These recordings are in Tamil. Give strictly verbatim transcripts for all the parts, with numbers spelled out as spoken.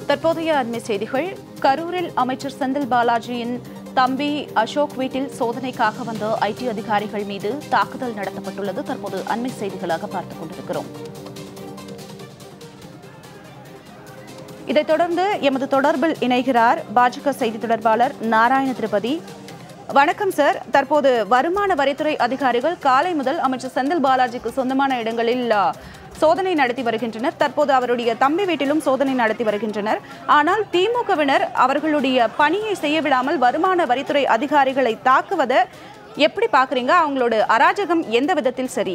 தற்போதைய அண்மை செய்திகள். கரூரில் அமைச்சர் செந்தில் பாலாஜியின் தம்பி அசோக் வீட்டில் சோதனைக்காக வந்த ஐடி அதிகாரிகள் மீது தாக்குதல் நடத்தப்பட்டுள்ளது. தற்போது அண்மை செய்திகளாக பார்த்துக் கொண்டிருக்கிறோம். இதைத் தொடர்ந்து எமது தொடர்பில் இணைகிறார் பாஜக செய்தி தொடர்பாளர் நாராயண திருப்பதி. வணக்கம் சார். தற்போது வருமான வரித்துறை அதிகாரிகள் காலை முதல் அமைச்சர் செந்தில் பாலாஜிக்கு சொந்தமான இடங்களில் சோதனை நடத்தி வருகின்றனர். தற்போது அவருடைய தம்பி வீட்டிலும் சோதனை நடத்தி வருகின்றனர். ஆனால் திமுகவினர் அவர்களுடைய பணியை செய்ய விடாமல் வருமான வரித்துறை அதிகாரிகளை தாக்குவதை எப்படி பாக்குறீங்க? அவங்களோட அராஜகம் எந்த விதத்தில் சரி?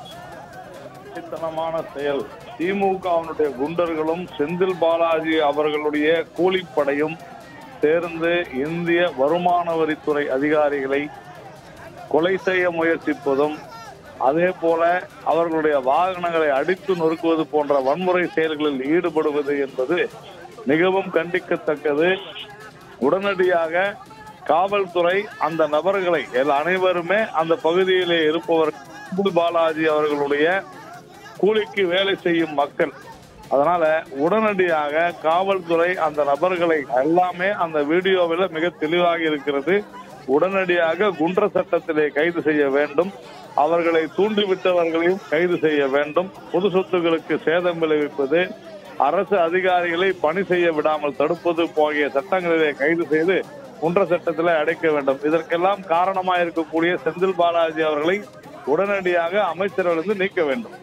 செயல் திமுகவினுடைய குண்டர்களும் செந்தில் பாலாஜி அவர்களுடைய கூலிப்படையும் சேர்ந்து இந்திய வருமான வரித்துறை அதிகாரிகளை கொலை செய்ய முயற்சிப்பதும், அதே போல அவர்களுடைய வாகனங்களை அடித்து நொறுக்குவது போன்ற வன்முறை செயல்களில் ஈடுபடுவது என்பது மிகவும் கண்டிக்கத்தக்கது. உடனடியாக காவல்துறை அந்த நபர்களை அனைவருமே அந்த பகுதியிலே இருப்பவர் செந்தில் பாலாஜி அவர்களுடைய கூலிக்கு வேலை செய்யும் மக்கள். அதனால உடனடியாக காவல்துறை அந்த நபர்களை எல்லாமே அந்த வீடியோவில் மிக தெளிவாக இருக்கிறது. உடனடியாக குண்டர் சட்டத்திலே கைது செய்ய வேண்டும். அவர்களை தூண்டிவிட்டவர்களையும் கைது செய்ய வேண்டும். பொது சொத்துக்களுக்கு சேதம் விளைவிப்பது, அரசு அதிகாரிகளை பணி செய்ய விடாமல் தடுப்பது போகிய சட்டங்களிலே கைது செய்து குண்டர் சட்டத்திலே அடைக்க வேண்டும். இதற்கெல்லாம் காரணமாக இருக்கக்கூடிய செந்தில் பாலாஜி அவர்களை உடனடியாக அமைச்சரிலிருந்து நீக்க வேண்டும்.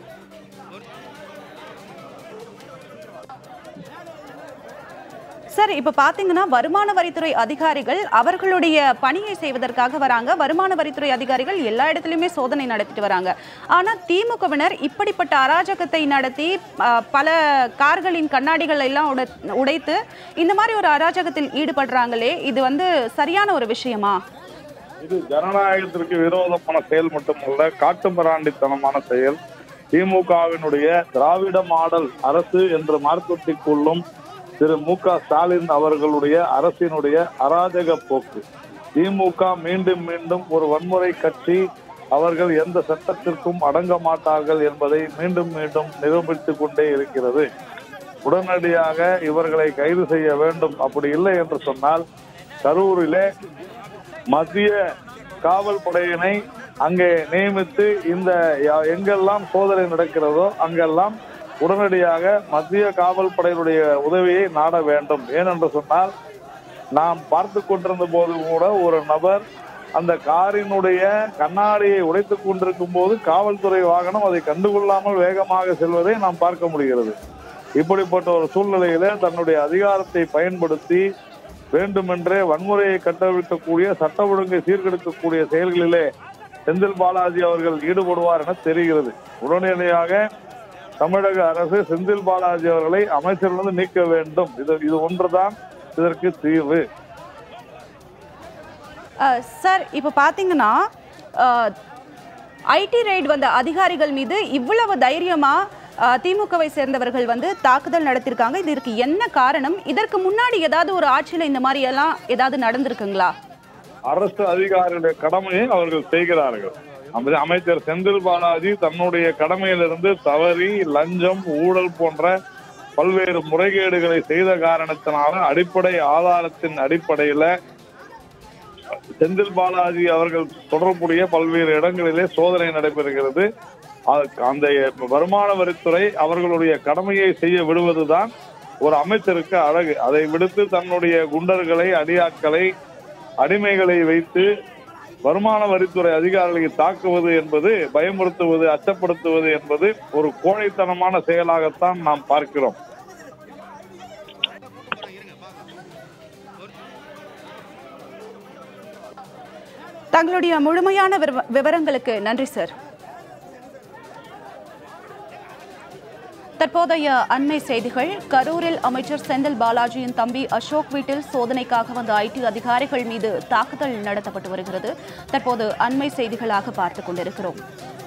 சார், இப்ப பாத்தீங்கன்னா வருமான வரித்துறை அதிகாரிகள் அவர்களுடைய பணியை செய்வதற்காக வராங்க. வருமான வரித்துறை அதிகாரிகள் எல்லா இடத்துலயுமே சோதனை நடத்திட்டு வராங்க. ஆனா திமுகவினர் இப்படிப்பட்ட அராஜகத்தை நடத்தி பல கார்களின் கண்ணாடிகள் எல்லாம் உடைத்து இந்த மாதிரி ஒரு அராஜகத்தில் ஈடுபடுறாங்களே, இது வந்து சரியான ஒரு விஷயமா? இது ஜனநாயகத்திற்கு விரோதமான செயல் மட்டுமல்ல, காட்டுமிராண்டித்தனமான செயல். திமுகவினுடைய திராவிட மாடல் அரசு என்று மார்க்கெட்டிற்குள்ளும் திரு மு க ஸ்டாலின் அவர்களுடைய அரசினுடைய அராஜக போக்கு. திமுக மீண்டும் மீண்டும் ஒரு வன்முறை கட்சி, அவர்கள் எந்த சட்டத்திற்கும் அடங்க மாட்டார்கள் என்பதை மீண்டும் மீண்டும் நிரூபித்துக் கொண்டே இருக்கிறது. உடனடியாக இவர்களை கைது செய்ய வேண்டும். அப்படி இல்லை என்று சொன்னால் கரூரிலே மத்திய காவல் படையினை அங்கே நியமித்து இந்த எங்கெல்லாம் சோதனை நடக்கிறதோ அங்கெல்லாம் உடனடியாக மத்திய காவல் படையினுடைய உதவியை நாட வேண்டும். ஏனென்று சொன்னால் நாம் பார்த்து கொண்டிருந்த போது கூட ஒரு நபர் அந்த காரினுடைய கண்ணாடியை உடைத்துக் கொண்டிருக்கும் போது காவல்துறை வாகனம் அதை கண்டுகொள்ளாமல் வேகமாக செல்வதை நாம் பார்க்க முடிகிறது. இப்படிப்பட்ட ஒரு சூழ்நிலையில தன்னுடைய அதிகாரத்தை பயன்படுத்தி வேண்டுமென்றே வன்முறையை கட்டவிழ்க்கக்கூடிய, சட்ட ஒழுங்கை சீர்கெடுக்கக்கூடிய செயல்களிலே செந்தில் பாலாஜி அவர்கள் ஈடுபடுவார் என தெரிகிறது. உடனடியாக தமிழக அரசு செந்தில் பாலாஜி அவர்களை அமைச்சரிலிருந்து நீக்க வேண்டும். இது இது ஒன்றுதான் இதற்கு தீர்வு. சார், இப்ப பாத்தீங்கன்னா ஐடி ரைட் வந்த அதிகாரிகள் மீது இவ்வளவு தைரியமா திமுகவை சேர்ந்தவர்கள் வந்து தாக்குதல் நடத்திருக்காங்க. இதற்கு என்ன காரணம்? இதற்கு முன்னாடி ஏதாவது ஒரு ஆட்சியில இந்த மாதிரி எல்லாம் ஏதாவது நடந்திருக்குங்களா? அரசு அதிகாரிகளுடைய கடமையை அவர்கள் செய்கிறார்கள். அமைச்சர் செந்தில் பாலாஜி தன்னுடைய கடமையிலிருந்து தவறி லஞ்சம், ஊழல் போன்ற பல்வேறு முறைகேடுகளை செய்த காரணத்தினால அடிப்படை ஆதாரத்தின் அடிப்படையில செந்தில் பாலாஜி அவர்கள் தொடர்புடைய பல்வேறு இடங்களிலே சோதனை நடைபெறுகிறது. அந்த வருமான வரித்துறை அவர்களுடைய கடமையை செய்ய விடுவதுதான் ஒரு அமைச்சருக்கு அழகு. அதை விடுத்து தன்னுடைய குண்டர்களை, அடியாட்களை, அடிமைகளை வைத்து வருமான வரித்துறை அதிகாரிகளை தாக்குவது என்பது, பயமுறுத்துவது, அச்சப்படுத்துவது என்பது ஒரு கோழைத்தனமான செயலாகத்தான் நாம் பார்க்கிறோம். தங்களுடைய முழுமையான விவரங்களுக்கு நன்றி சார். தற்போதைய அண்மை செய்திகள். கரூரில் அமைச்சர் செந்தில் பாலாஜியின் தம்பி அசோக் வீட்டில் சோதனைக்காக வந்த ஐடி அதிகாரிகள் மீது தாக்குதல் நடத்தப்பட்டு வருகிறது. தற்போது அண்மை செய்திகளாக பார்த்துக் கொண்டிருக்கிறோம்.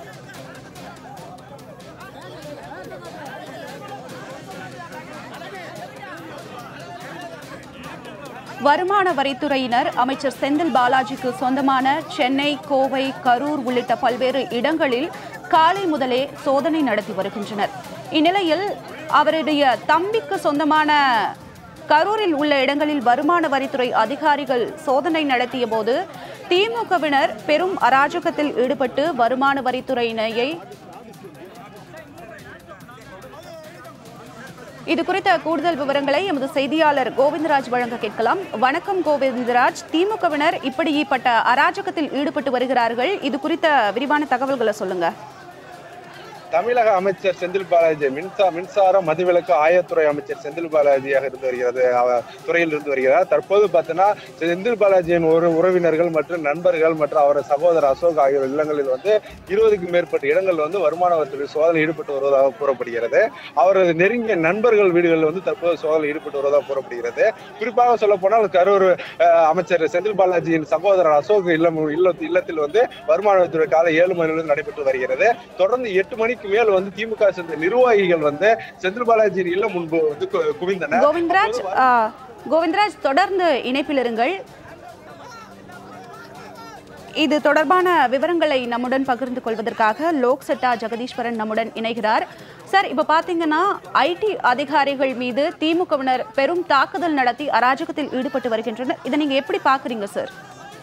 வருமான வரித்துறையினர் அமைச்சர் செந்தில் பாலாஜிக்கு சொந்தமான சென்னை, கோவை, கரூர் உள்ளிட்ட பல்வேறு இடங்களில் காலை முதலே சோதனை நடத்தி வருகின்றனர். இந்நிலையில் அவருடைய தம்பிக்கு சொந்தமான கரூரில் உள்ள இடங்களில் வருமான வரித்துறை அதிகாரிகள் சோதனை நடத்திய போது திமுகவினர் பெரும் அராஜகத்தில் ஈடுபட்டு வருமான வரித்துறையினரை இது குறித்த கூடுதல் விவரங்களை எமது செய்தியாளர் கோவிந்தராஜ் வழங்க கேட்கலாம். வணக்கம் கோவிந்தராஜ். திமுகவினர் இப்படிப்பட்ட அராஜகத்தில் ஈடுபட்டு வருகிறார்கள், இது குறித்த விரிவான தகவல்களை சொல்லுங்க. தமிழக அமைச்சர் செந்தில் பாலாஜி மின்சா மின்சார மதுவிலக்கு ஆயத்துறை அமைச்சர் செந்தில் பாலாஜியாக இருந்து வருகிறது, துறையில் இருந்து வருகிறார். தற்போது பார்த்தீங்கன்னா செந்தில் பாலாஜியின் ஒரு உறவினர்கள் மற்றும் நண்பர்கள் மற்றும் அவரது சகோதரர் அசோக் ஆகியோர் இல்லங்களில் வந்து இருபதுக்கும் மேற்பட்ட இடங்கள் வந்து வருமான வரித்துறை சோதனை ஈடுபட்டு வருவதாக கூறப்படுகிறது. அவரது நெருங்கிய நண்பர்கள் வீடுகளில் வந்து தற்போது சோதனை ஈடுபட்டு வருவதாக கூறப்படுகிறது. குறிப்பாக சொல்ல போனால் கரூர் அமைச்சர் செந்தில் பாலாஜியின் சகோதரர் அசோக் இல்லம் இல்லத்தில் வந்து வருமான வரித்துறை காலை ஏழு மணிலிருந்து நடைபெற்று வருகிறது. தொடர்ந்து எட்டு மணிக்கு மேல் வந்து திமுக சேர்ந்த நிர்வாகிகள் வந்து செந்தில் பாலாஜி இல்ல முன்பு வந்து குவிந்தனர். கோவிந்தராஜ் கோவிந்தராஜ் தொடர்ந்து இணைப்பில் இருங்கள். இது தொடர்பான விவரங்களை நம்முடன் பகிர்ந்து கொள்வதற்காக லோக்சட்டா ஜெகதீஸ்வரன் நம்முடன் இணைகிறார். சார், இப்ப பாத்தீங்கன்னா ஐடி அதிகாரிகள் மீது திமுகவினர் பெரும் தாக்குதல் நடத்தி அராஜகத்தில் ஈடுபட்டு வருகின்றனர். இதை நீங்க எப்படி பாக்குறீங்க சார்?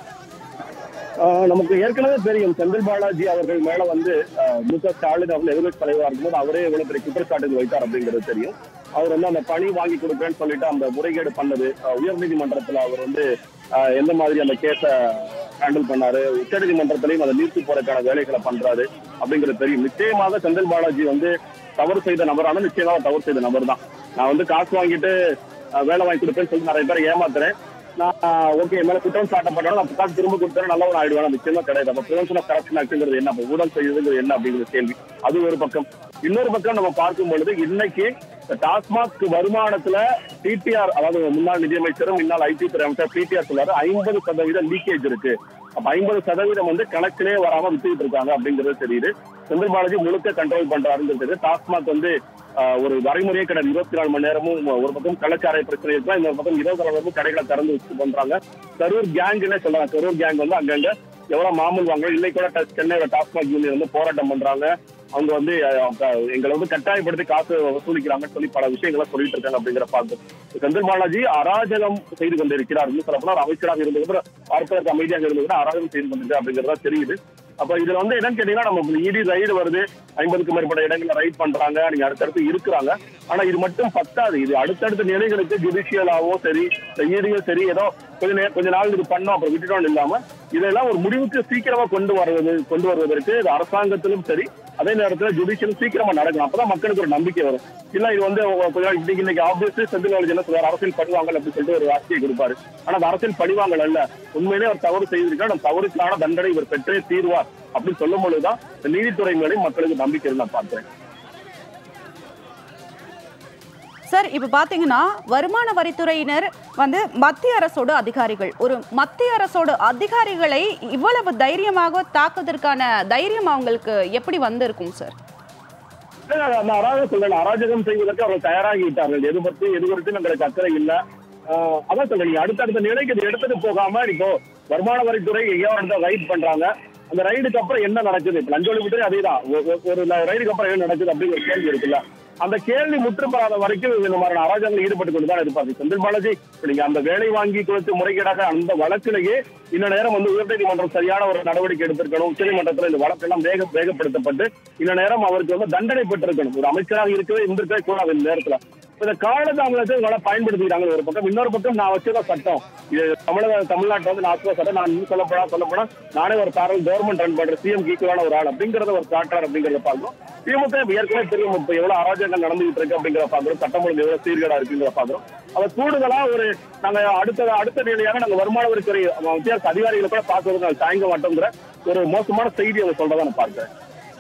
நமக்கு ஏற்கனவே தெரியும் செந்தில் பாலாஜி அவர்கள் மேல வந்து மு க ஸ்டாலின் அவர்கள் எதிர்கட்சி தலைவராக இருக்கும்போது அவரே எவ்வளவு பெரிய குற்றச்சாட்டுகள் வைத்தார் அப்படிங்கிறது தெரியும். அவர் வந்து அந்த பணி வாங்கி கொடுப்பேன்னு சொல்லிட்டு அந்த முறைகேடு பண்ணது, உயர்நீதிமன்றத்துல அவர் வந்து எந்த மாதிரி அந்த கேஸை ஹேண்டில் பண்ணாரு, உச்ச நீதிமன்றத்திலையும் அதை நீர்த்து போறதுக்கான வேலைகளை பண்றாரு அப்படிங்கிறது தெரியும். நிச்சயமாக செந்தில் பாலாஜி வந்து தவறு செய்த நபர், ஆனால் நிச்சயமாக தவறு செய்த நபர் தான். நான் வந்து காசு வாங்கிட்டு வேலை வாங்கி கொடுப்பேன்னு சொல்லி நிறைய பேர் ஏமாத்துறேன், நான் ஓகே மேல குற்றம் சாட்டப்பட்டாலும் நான் காசு திரும்ப கொடுத்தேன் நல்லவன் ஆயிடுவேன், நிச்சயமா கிடையாது. அப்ப பிரிவென்ஷன் ஆஃப் கரப்ஷன் ஆக்ட்ங்கிறது என்ன, ஊழல் செய்யறதுங்கிறது என்ன அப்படிங்கிற கேள்வி அது ஒரு பக்கம். இன்னொரு பக்கம் நம்ம பார்க்கும் பொழுது இன்னைக்கு டாஸ்மாக் வருமானத்துல பிடிஆர், அதாவது முன்னாள் நிதியமைச்சரும் முன்னாள் ஐடி துறை அமைச்சர் பிடிஆர் சொல்றாரு ஐம்பது சதவீதம் லீக்கேஜ் இருக்கு. அப்ப ஐம்பது சதவீதம் வந்து கணக்கிலே வராம வித்துக்கிட்டு இருக்காங்க அப்படிங்கிறது தெரியுது. செந்தில் பாலாஜி முழுக்க கண்ட்ரோல் பண்றாருங்கிறது தெரியுது. டாஸ்மாக் வந்து ஒரு வரைமுறையே கிடையாது, இருபத்தி நாலு மணி நேரமும் ஒரு பக்கம் கள்ளச்சாராய பிரச்சனை இருக்கா, இன்னொரு பக்கம் இருபது நாலு நேரமும் கடைகளை திறந்து வச்சு பண்றாங்க. கரூர் கேங்னே சொல்றாங்க. கரூர் கேங் வந்து அங்கங்க எவ்வளவு மாமூல் வாங்க, இன்னைக்கு கூட சென்னையில டாஸ்மாக் யூனியன் வந்து போராட்டம் பண்றாங்க. அவங்க வந்து எங்களை வந்து கட்டாயப்படுத்தி காசு வசூலிக்கிறாங்கன்னு சொல்லி பல விஷயங்களை சொல்லிட்டு இருக்காங்க அப்படிங்கிற பார்த்து செந்தில் பாலாஜி அராஜகம் செய்து கொண்டிருக்கிறார். சொல்லப்போனா அமைச்சராக இருந்தது பார்ப்பதற்கு அமைதியாக இருந்தது அராஜகம் செய்து கொண்டிருக்காரு அப்படிங்கிறதா தெரியுது. அப்ப இதுல வந்து என்னன்னு கேட்டீங்கன்னா, நம்ம இடி ரைடு வருது, ஐம்பதுக்கும் மேற்பட்ட இடங்களை ரைட் பண்றாங்க, நீங்க அடுத்தடுத்து இருக்கிறாங்க. ஆனா இது மட்டும் பத்தாது, இது அடுத்தடுத்த நிலைகளுக்கு ஜுடிஷியலாவோ சரி ஈடியோ சரி ஏதோ கொஞ்ச நேரம் கொஞ்ச நாள் இது பண்ணோம் அப்புறம் விட்டுட்டோம் இல்லாம இதெல்லாம் ஒரு முடிவுக்கு சீக்கிரமா கொண்டு வருவது கொண்டு வருவதற்கு இது அரசாங்கத்திலும் சரி அதே நேரத்தில் ஜுடிஷியல் சீக்கிரமா நடக்கும். அப்பதான் மக்களுக்கு ஒரு நம்பிக்கை வரும். இல்ல இது வந்து இன்னைக்கு இன்னைக்கு ஆப்வியஸ்லி செந்தில் பாலாஜி என்ன சொல்றாரு, அரசியல் பழிவாங்கல் அப்படின்னு சொல்லிட்டு ஒரு வார்த்தையை கொடுப்பாரு. ஆனா அது அரசியல் பழிவாங்கல் அல்ல, உண்மையிலே அவர் தவறு செய்திருக்காரு, அந்த தவறுக்கான தண்டனை இவர் பெற்றே தீர்வார் அப்படின்னு சொல்லும் பொழுதுதான் நீதித்துறை மேலே மக்களுக்கு நம்பிக்கை நான் பார்க்கிறேன். சார், இப்ப பாத்தீங்கன்னா வருமான வரித்துறையினர் வந்து மத்திய அரசோட அதிகாரிகள், ஒரு மத்திய அரசோட அதிகாரிகளை இவ்வளவு தைரியமாக தாக்குவதற்கான தைரியம் அவங்களுக்கு எப்படி வந்திருக்கும் சார்? அந்த அராஜகம் சொல்றேன், அராஜகம் செய்வதற்கு அவர்கள் தயாராகி விட்டார்கள். எது பற்றி எது குறித்து நம்மளுக்கு அக்கறை இல்லை. ஆஹ் அதான் சொல்றேன், அடுத்தடுத்த நிலைக்கு இது எடுத்துட்டு போகாம இப்போ வருமான வரித்துறை எங்கேயோ ரைட் பண்றாங்க. அந்த ரைடுக்கு அப்புறம் என்ன நடக்குது, இப்ப லஞ்ச ஒழிப்புத்துறை அதேதான், ஒரு ரைடுக்கு அப்புறம் என்ன நடக்குது அப்படிங்கிற கேள்வி இருக்குல்ல. அந்த கேள்வி முற்றுப்பெறாத வரைக்கும் இந்த மாதிரி அராஜகங்கள் ஈடுபட்டு கொண்டுதான் இருப்பாங்க. செந்தில் பாலாஜி நீங்க அந்த வேலை வாங்கி கொடுத்து முறைகேடாக அந்த வழக்கிலேயே இந்த நேரம் வந்து உயர்நீதிமன்றம் சரியான ஒரு நடவடிக்கை எடுத்திருக்கணும். உச்சநீதிமன்றத்தில் இந்த வழக்கெல்லாம் வேக வேகப்படுத்தப்பட்டு இந்த நேரம் அவருக்கு வந்து தண்டனை பெற்றிருக்கணும். ஒரு அமைச்சராக இருக்கவே இருந்திருக்கவே கூடாது இந்த நேரத்துல. இந்த காலதாமதத்தை இவங்களை பயன்படுத்திக்கிறாங்க ஒரு பக்கம். இன்னொரு பக்கம் நான் வச்சுதான் சட்டம், இது தமிழக தமிழ்நாட்டில் வந்து நான் வச்சுதான் சட்டம், நான் இன்னும் சொல்லப்போனா சொல்லப்போனா நானே ஒரு பேரல் கவர்மெண்ட் ரன் பண்ற சிஎம் ஈக்குவலான ஒரு ஆள் அப்படிங்கறத ஒரு காட்டுறாரு அப்படிங்கறத பார்க்கணும். திமுக ஏற்கனவே தெரியும் இப்ப எவ்வளவு அராஜகங்கள் நடந்துகிட்டு இருக்கு அப்படிங்கிற பாக்குறோம், சட்டம் ஒழுங்கு எவ்வளவு சீர்கேடா இருக்குங்கிற பாக்குறோம். அதை கூடுதலா ஒரு நாங்க அடுத்த அடுத்த நிலையாக நாங்க வருமான வரித்துறை வித்தியாச அதிகாரிகளை கூட பார்க்கறது நாங்கள் தாங்க மாட்டோங்கிற ஒரு மோசமான செய்தி அவங்க சொல்றதா நான் பார்க்கிறேன்.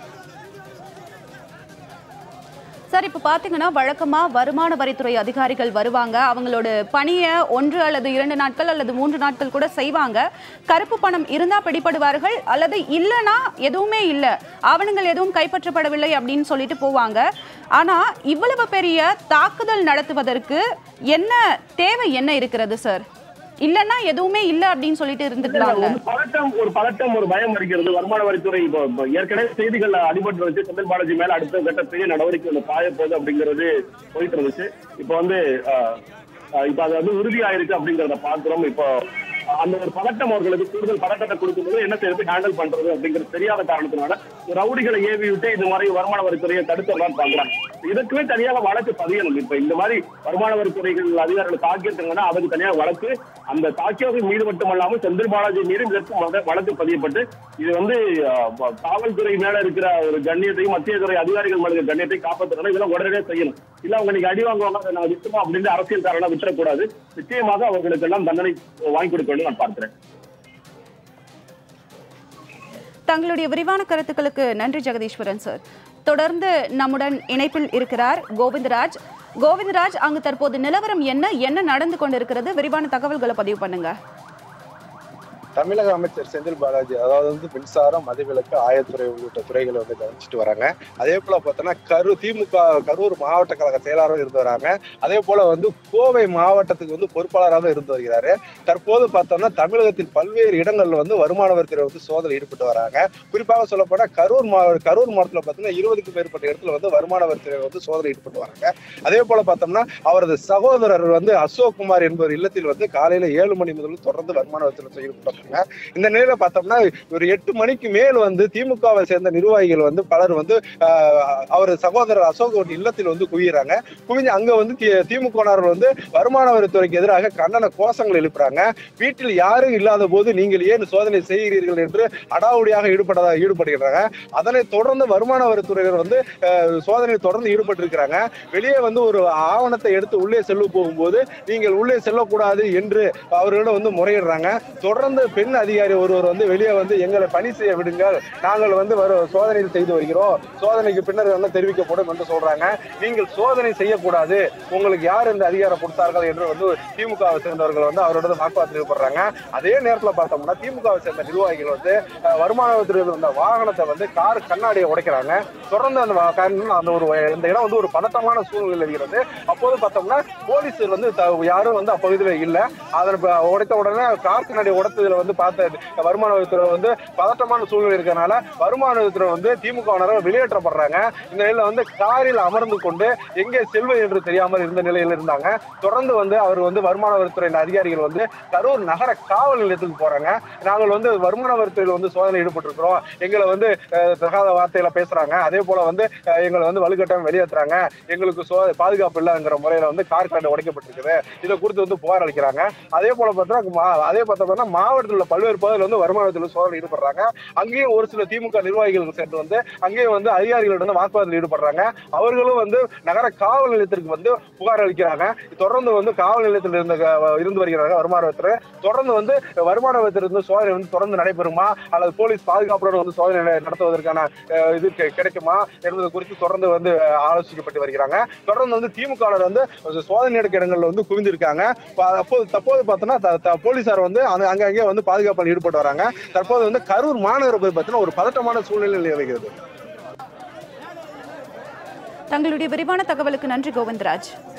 சார், இப்போ பார்த்தீங்கன்னா வழக்கமாக வருமான வரித்துறை அதிகாரிகள் வருவாங்க, அவங்களோட பணியை ஒன்று அல்லது இரண்டு நாட்கள் அல்லது மூன்று நாட்கள் கூட செய்வாங்க. கருப்பு பணம் இருந்தால் பிடிபடுவார்கள், அல்லது இல்லைன்னா எதுவுமே இல்லை, ஆவணங்கள் எதுவும் கைப்பற்றப்படவில்லை அப்படின்னு சொல்லிட்டு போவாங்க. ஆனால் இவ்வளவு பெரிய தாக்குதல் நடத்துவதற்கு என்ன தேவை என்ன இருக்கிறது சார்? இல்லன்னா எதுவுமே இல்ல அப்படின்னு சொல்லிட்டு இருந்துட்டாங்க. பதட்டம் ஒரு பதட்டம் ஒரு பயம் இருக்கிறது. வருமான வரித்துறை இப்போ ஏற்கனவே செய்திகள் அடிபட்டு இருந்துச்சு, செந்தில் பாலாஜி மேல அடுத்த கட்ட பெரிய நடவடிக்கை ஒன்று பாய போகுது அப்படிங்கிறது போயிட்டு இருந்துச்சு. இப்போ வந்து இப்ப அது வந்து உறுதியாயிருக்கு அப்படிங்கிறத பாக்குறோம். இப்போ அந்த ஒரு பதட்டம் அவர்களுக்கு கூடுதல் பதட்டத்தை கொடுக்கும்போது என்ன செய்யறது, ஹேண்டில் பண்றது அப்படிங்கிறது தெரியாத காரணத்தினால ரவுடிகளை ஏவி விட்டு இந்த மாதிரி வருமான வரித்துறையை தடுத்துடலாம் பாக்குறாங்க. இதுக்குமே தனியாக வழக்கு பதியணும். இப்ப இந்த மாதிரி வருமான வரித்துறைகள் அதிகாரிகளை தாக்கியிருக்காங்கன்னா அதுக்கு தனியாக வழக்கு, அந்த தாக்கியவர்கள் மீது மட்டுமல்லாமல் செந்தில் பாலாஜி மீது இதற்கு வழக்கு பதியப்பட்டு இது வந்து காவல்துறை மேல இருக்கிற ஒரு கண்ணியத்தையும் மத்திய துறை அதிகாரிகள் மேல இருக்கிற கண்ணியத்தை காப்பாற்றணும். இதெல்லாம் உடனடியாக செய்யணும். இல்ல அவங்க நீங்க அடி வாங்குவாங்க நான் விட்டுமா அப்படின்னு அரசியல் காரணம் விட்டுறக்கூடாது. நிச்சயமாக அவர்களுக்கு எல்லாம் தண்டனை வாங்கி கொடுக்க வேண்டும் நான் பார்க்கிறேன். தங்களுடைய விரிவான கருத்துக்களுக்கு நன்றி ஜெகதீஸ்வரன் சார். தொடர்ந்து நம்முடன் இணைப்பில் இருக்கிறார் கோவிந்தராஜ். கோவிந்தராஜ், அங்கு தற்போது நிலவரம் என்ன என்ன நடந்து கொண்டிருக்கிறது, விரிவான தகவல்களை பதிவு பண்ணுங்க. தமிழக அமைச்சர் செந்தில் பாலாஜி அதாவது வந்து மின்சாரம், மதுவிலக்கு, ஆயத்துறை உள்ளிட்ட துறைகளை வந்து கவனிச்சுட்டு வராங்க. அதே போல பார்த்தோன்னா கரு திமுக கரூர் மாவட்ட கழக செயலாளராக இருந்து வராங்க. அதே போல வந்து கோவை மாவட்டத்துக்கு வந்து பொறுப்பாளராக இருந்து வருகிறாரு. தற்போது பார்த்தோம்னா தமிழகத்தின் பல்வேறு இடங்கள்ல வந்து வருமான வரித்துறை வந்து சோதனை ஈடுபட்டு வராங்க. குறிப்பாக சொல்லப்போனா கரூர் மா கரூர் மாவட்டத்தில் பார்த்தோம்னா இருபதுக்கும் மேற்பட்ட இடத்துல வந்து வருமான வரித்துறை வந்து சோதனை ஈடுபட்டு வராங்க. அதே போல பார்த்தோம்னா அவரது சகோதரர் வந்து அசோக் குமார் என்பவர் இல்லத்தில் வந்து காலையில ஏழு மணி முதல் தொடர்ந்து வருமான வரித்துறை ஈடுபட்டு இந்த நிலையில பார்த்தோம்னா ஒரு எட்டு மணிக்கு மேல் வந்து திமுகவை சேர்ந்த நிர்வாகிகள் வந்து பலர் வந்து அவர் சகோதரர் அசோக் இல்லத்தில் வந்து குவியறாங்க. குவிஞ்சு அங்க வந்து திமுகவினர் வந்து வருமான வரித்துறைக்கு எதிராக கண்டன கோஷங்கள் எழுப்புறாங்க. வீட்டில் யாரும் இல்லாத போது நீங்கள் ஏன் சோதனை செய்கிறீர்கள் என்று அடாவுடியாக ஈடுபட ஈடுபடுகிறாங்க. அதனை தொடர்ந்து வருமான வரித்துறையினர் வந்து சோதனையில் தொடர்ந்து ஈடுபட்டு இருக்கிறாங்க. வெளியே வந்து ஒரு ஆவணத்தை எடுத்து உள்ளே செல்ல போகும்போது நீங்கள் உள்ளே செல்லக்கூடாது என்று அவர்களிடம் வந்து முறையிடுறாங்க. தொடர்ந்து பெண் அதிகாரி ஒருவர் வந்து வெளியே வந்து எங்களை பணி செய்ய விடுங்கள், நாங்கள் வந்து சோதனையில் செய்து வருகிறோம், சோதனைக்கு பின்னர் வந்து தெரிவிக்கப்படும் என்று சொல்றாங்க. நீங்கள் சோதனை செய்யக்கூடாது, உங்களுக்கு யார் இந்த அதிகாரம் கொடுத்தார்கள் என்று வந்து திமுகவை சேர்ந்தவர்கள் வந்து அவரோட வாக்குவாதத்தில் ஈடுபடுறாங்க. அதே நேரத்தில் பார்த்தோம்னா திமுகவை சேர்ந்த நிர்வாகிகள் வந்து வருமான வரித்துறையில் வந்த வாகனத்தை வந்து கார் கண்ணாடியை உடைக்கிறாங்க. தொடர்ந்து அந்த அந்த ஒரு இந்த இடம் வந்து ஒரு பதட்டமான சூழ்நிலை இருக்கிறது. அப்போது பார்த்தோம்னா போலீஸ் வந்து யாரும் வந்து அப்பகுதியில் இல்லை. அதனை உடைத்த உடனே கார் கண்ணாடி உடைத்ததுல வந்து பார்த்த வருமான வரித்துறை வந்து பதட்டமான சூழ்நிலை இருக்கிறதுனால வருமான வரித்துறை வந்து திமுகவினர்கள் வெளியேற்றப்படுறாங்க. இந்த நிலையில வந்து காரில் அமர்ந்து கொண்டு எங்கே செல்வது என்று தெரியாமல் இருந்த நிலையில் இருந்தாங்க. தொடர்ந்து வந்து அவர் வந்து வருமான வரித்துறை அதிகாரிகள் வந்து கரூர் நகர காவல் நிலையத்துக்கு போறாங்க. நாங்கள் வந்து வருமான வரித்துறையில் வந்து சோதனை ஈடுபட்டிருக்கிறோம், எங்களை வந்து தகாத வார்த்தையில பேசுறாங்க, அதே போல வந்து எங்களை வந்து வலுக்கட்டாயம் வெளியேற்றுறாங்க, எங்களுக்கு சோ பாதுகாப்பு இல்லைங்கிற முறையில வந்து கார் கண்டு உடைக்கப்பட்டிருக்குது. இதை குறித்து வந்து புகார் அளிக்கிறாங்க. அதே போல பார்த்தா அதே பார்த்தோம்னா மாவட்டத்தில் உள்ள பல்வேறு பகுதியில் வந்து வருமான வரித்துறை சோதனை ஈடுபடுறாங்க. அங்கேயும் ஒரு சில திமுக நிர்வாகிகள் சேர்ந்து வந்து அங்கேயும் வந்து அதிகாரிகளிடம் வாக்குவாதத்தில் ஈடுபடுறாங்க. அவர்களும் வந்து நகர காவல் நிலையத்திற்கு வந்து புகார் அளிக்கிறாங்க. தொடர்ந்து வந்து காவல் நிலையத்தில் இருந்து இருந்து வருகிறார்கள் வருமான வரித்துறை. தொடர்ந்து வந்து வருமான வரித்துறை சோதனை வந்து தொடர்ந்து நடைபெறுமா அல்லது போலீஸ் பாதுகாப்புடன் வந்து சோதனை நடத்துவதற்கான இது கிடைக்குமா என்பது குறித்து தொடர்ந்து வந்து ஆலோசிக்கப்பட்டு வருகிறாங்க. தொடர்ந்து வந்து திமுக வந்து சோதனை எடுக்க இடங்கள்ல வந்து குவிந்திருக்காங்க. அப்போது தற்போது பார்த்தோம்னா போலீசார் வந்து அங்கங்கே வந்து பாதுகாப்பில் ஈடுபட்டு வராங்க. தற்போது வந்து கரூர் மாநகர பகுதியில் ஒரு பதட்டமான சூழ்நிலை நிலவுகிறது. தங்களுடைய விரிவான தகவலுக்கு நன்றி கோவிந்தராஜ்.